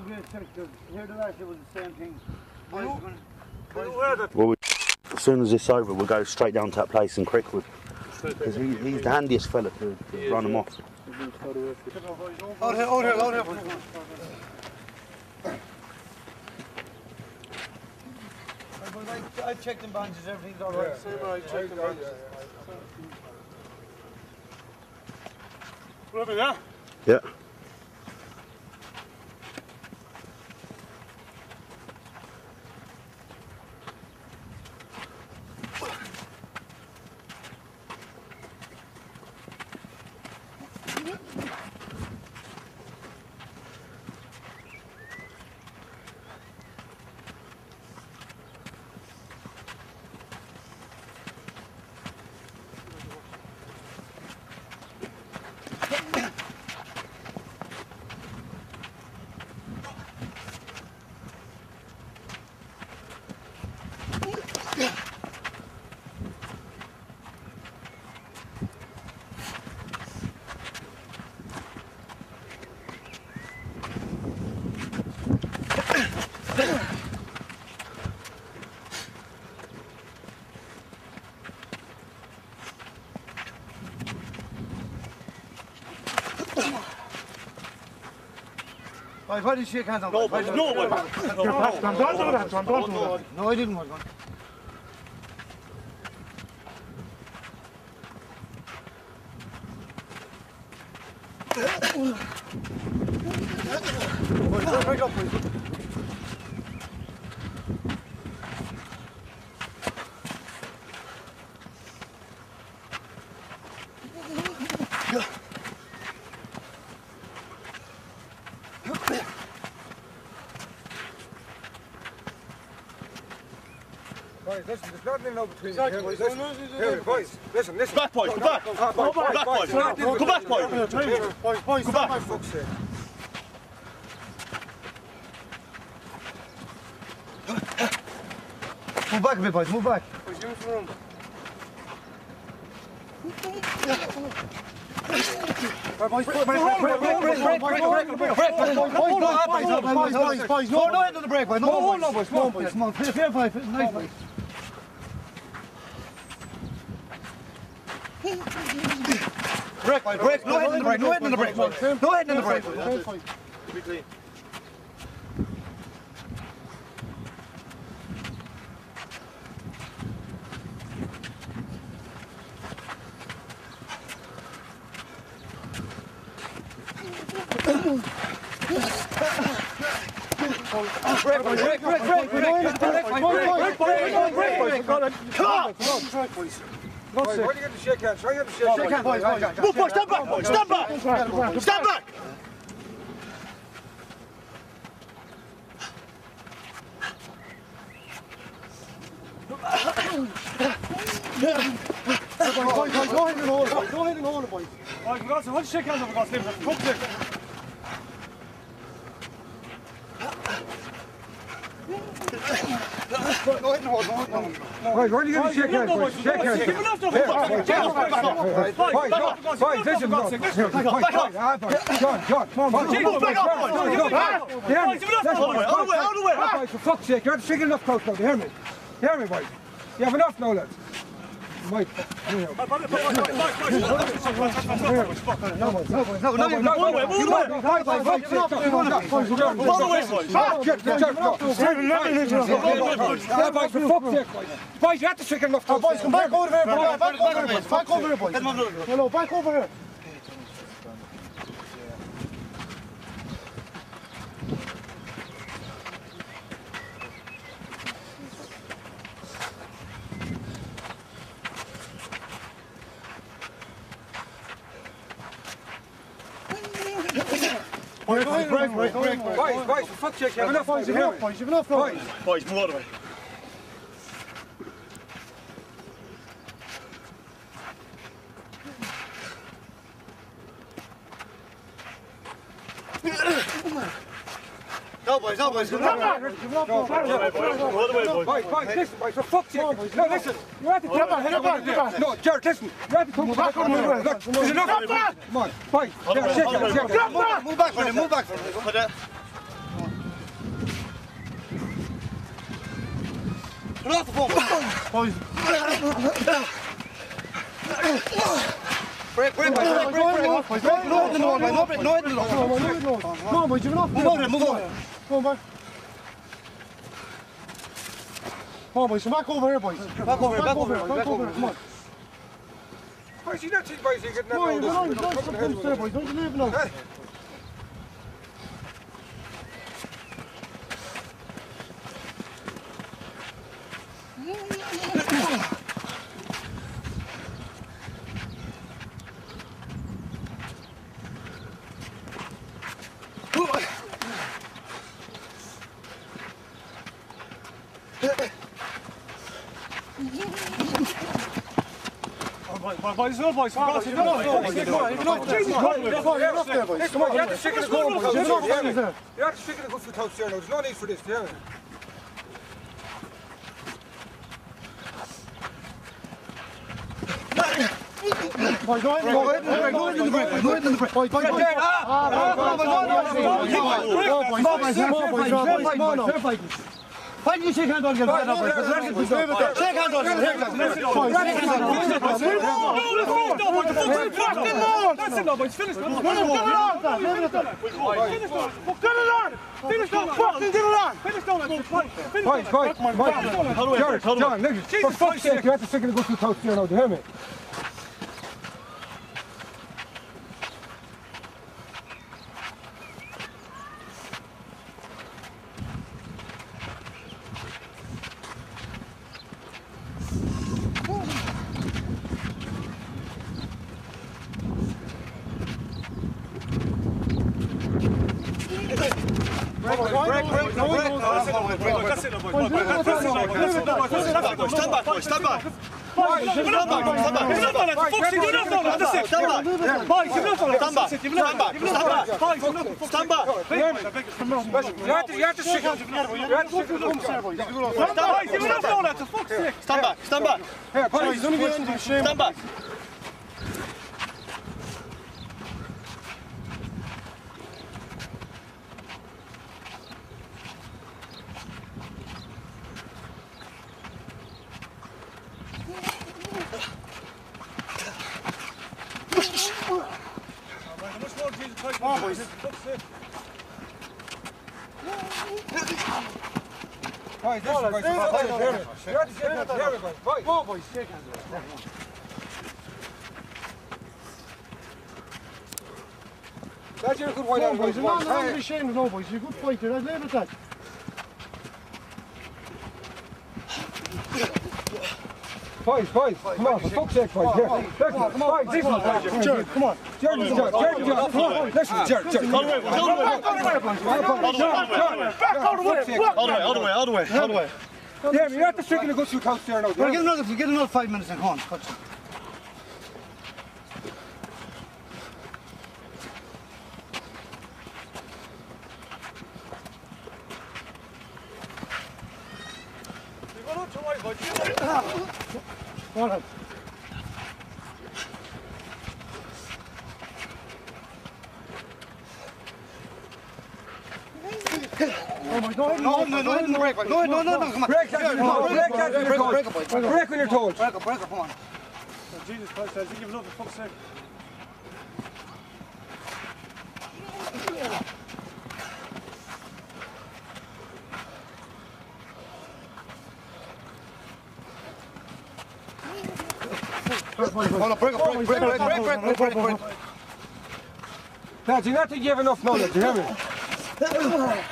Here the last year was the same thing. Well, as soon as it's over, we'll go straight down to that place in Crickwood. Because he's the handiest fella to run them off. Out here. I've checked them bandages, everything's alright. Same, I checked them bandages. We're over there? Yeah. Why did you shake hands on No, me? no, No, I didn't. Break up, please. Boys, listen, there's nothing in love between you. Exactly, boys. Here, boys, listen. Back, boys, come back. Come back, boys. Come back, boys. Boys, Come back. for fuck's sake. Move back a bit, boys, move back. Boys, use the room. Boys, no end on the brake, boys. No, boys, come on, boys. Fair fight, nice fight. Brake, boys, brake, no head in the brake, no head in the brake, boys. No head in the brake. Be clean. Why do you get the shake hands? Try to get the shake hands. Boys. Move, boys, stand back, boys. Stand back. Stand back. Go ahead and hold it, boys. Boys, we've got some. Let's shake hands over God's name. Come here. Boys, why do you get the shake hands, boys? Shake hands. Boys, listen, no. John, come on, boys. For fuck's sake, you're not shaking enough close now, you hear me? You hear me, boys? You have enough now, lads. Mike, here. Boys, you have to shake enough. Boys, come back over here, boys. Back over here, boys. No, back over here. Boys, for fuck's sake, you have enough. Boys, you have enough. Boys, move out of the way. No, boys. Move out of the way, boys. Boys, listen, boys, for fuck's sake. No, listen. You have to come back. No, Jared, listen. You have to come back on the way. Look, there's enough. Come on, boys. Shake hands. Move back for him. Put that. Get off the phone, boys. Break. No hit the law. Come on, boys, you've enough. Move on. Come on, boys. Come on, boys, come back over here, boys. Back over here, come on. Boys, you don't think, boys, you're getting that Come low. on, boys, don't you leave now. Boys, no boys. Come on, you have to stick in the goal, boys. You have to stick in the good foot house there now. There's no need for this, yeah. Boys, go ahead in the break. Boys, why do you shake hands on your head? Shake hands on your head. That's it, no boys. Finish. Finish John, listen, for fuck's sake, you have to stick in the good foot house there now, do you hear me? Stand back. That's your good white out, boys. You're not to be ashamed of no, boys. You're a good fighter. I'd leave it at that. Boys, come on, for fuck's sake, boys. Here, come on, Jared, come on. Jared, come on. Listen, Jared. All the way. Yeah, you have to stick in the good foot house there now. Well, get another 5 minutes and come on. Go on. Oh my God! No, break. No, come on. Break when you're told. Break up, come on. Jesus Christ, I think you've loved for fuck's sake. Hold on, break. Lads, you have to give enough knowledge, you hear me? That's it,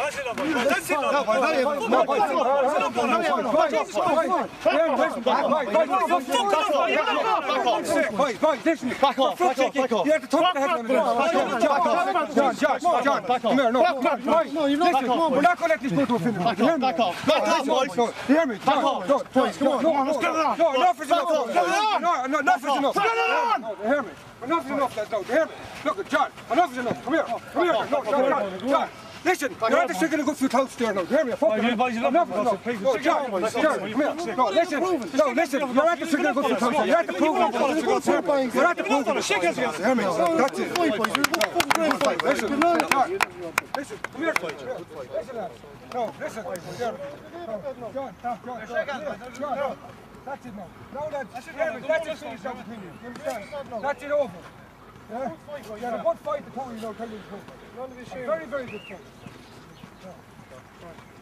listen, back off. You have to talk to the head of John, come here, no, listen, we're not going to let this go to a finish. Back off, boys. You hear me? Back off, boys, come on. No, enough is enough. No, enough is enough. You hear me? Enough is enough, lads, you hear me? Look, John, enough is enough. Come here. No, John. Listen, you're not sticking a good few touts there now. Hear me? Fuck you boys, you're not no, John, come here. No, listen. No, listen. You're not sticking a good few touts. You're not the proof it. You're not the proof it. Hear me? That's it. Listen, listen. Come here. Listen, lads. No, listen. John. John. That's it now. No, lads. That's it. Finish that opinion. You understand? That's it over. Yeah? You had a good fight, the two of you, I'll tell you the truth. Very, very good fight.